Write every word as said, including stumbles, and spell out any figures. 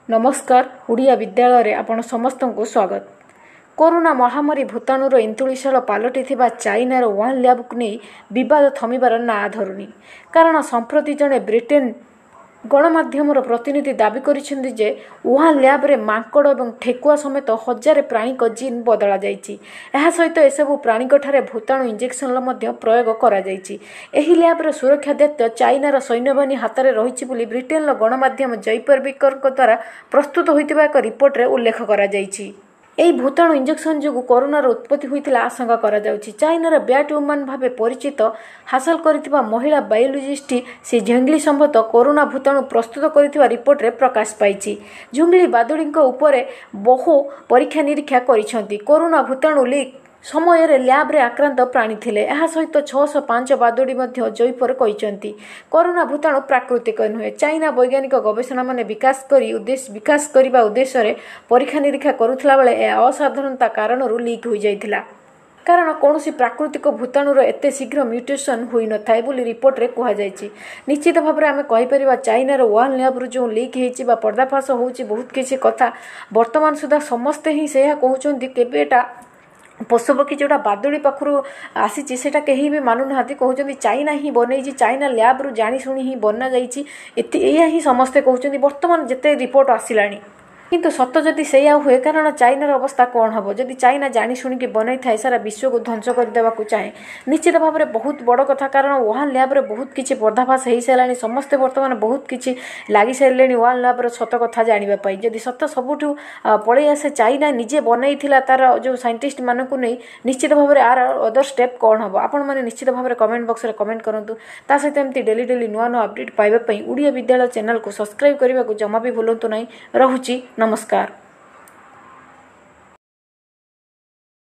नमस्कार ओडिया विद्यालय आपण समस्त को स्वागत। कोरोना महामारी भूताणुर इंतुड़ीशाल पलटि चाइनार वुहान लैब को नहीं विवाद थमिबार ना धरुनी। कारण संप्रति जड़े ब्रिटेन गणमाध्यम प्रतिनिधि दाबी करिसेंति जे वुहान लैब रे मांकड़ और ठेकुआ समेत हजार प्राणीक जीन बदला जाइछि। एहा सहित एसबु प्राणीक ठारे भूताणु इंजेक्शन मध्य प्रयोग करा जाइछि। एही लैब रे सुरक्षा दायित्व चाइनार सैन्यबाहिनी हाथ में रही बोली ब्रिटेन गणमाध्यम जयपर बिकर द्वारा प्रस्तुत होइतिबा एक रिपोर्ट रे उल्लेख करा जाइछि। एही भूताणु इंजेक्शन जो कोरोनार उत्पत्ति होइतिला आशंका करा जाउछि। चाइनार बैट वुमन भावे परिचित हासिल करितिबा महिला बायोलॉजिस्ट से झेंगली संबत कोरोना भूताणु प्रस्तुत करितिबा रिपोर्ट रे प्रकाश पाइछि। झुंगली बादुड़ींक उपरे बहु परीक्षा निरीक्षा करिसेंति। कोरोना भूताणु लीक समय रे लैब रे आक्रांत प्राणी थिले। एहा सहित छह सौ पाँच बादुड़ी मध्य जयपर कहिसेंति कोरोना भूताणु प्राकृतिक नुहे। चाइना वैज्ञानिक गवेषणा माने विकास करी उद्देश्य विकास करबा उद्देश्य रे परीक्षा निरीक्षा करुथला बेले ए असाधारणता कारणरू लीक होई जाइथिला। कारण कौन प्राकृतिक भूताणुर एते शीघ्र म्यूटेशन होई न थाए बोली रिपोर्ट रे कहा जायछि। निश्चित भाव में आम कहीपर चाइनार वुहान लैब जो लीक होइछि बा पर्दाफाश होउछि बहुत किसी कथा वर्तमान सुधा समस्ते ही से कहउछन्ति केबे एटा पशुपक्षी जोटा बादुड़ी पाखु आसी से कहीं भी मानुना कहते चाइना ही बनई चाइना लैब रु जानी शुणी ही बना जाइए ही समस्ते कहते बर्तमान जिते रिपोर्ट आसला किंतु सत जदि से हुए कारण चाइनार अवस्था कौन हम जदि चाइना जानी शुणी बनई थाए सारा विश्व को ध्वंस करदेवा चाहे निश्चित भाव में बहुत बड़ कथा। कारण वुहान लैब रे बहुत किसी पर्दाफाश हो सारा समस्ते बर्तमान बहुत किसी लगी सारे वुहान लैब रे सत कथा जानापी जदि सत सबुठ पलि आसे चाइना निजे बनई तार जो साइंटिस्ट मानक नहीं निश्चित भाव में आर अदर स्टेप कौन हम आपण मैंने निश्चित भाव में कमेंट बॉक्स रे कमेंट करूँ। ता सहित एमती डेली डेली नुआ नुआ अपडेट पाइबा ओडिया विद्यालय चैनल को सब्सक्राइब करने को जमा भी भूलु नहीं। रहुची नमस्कार।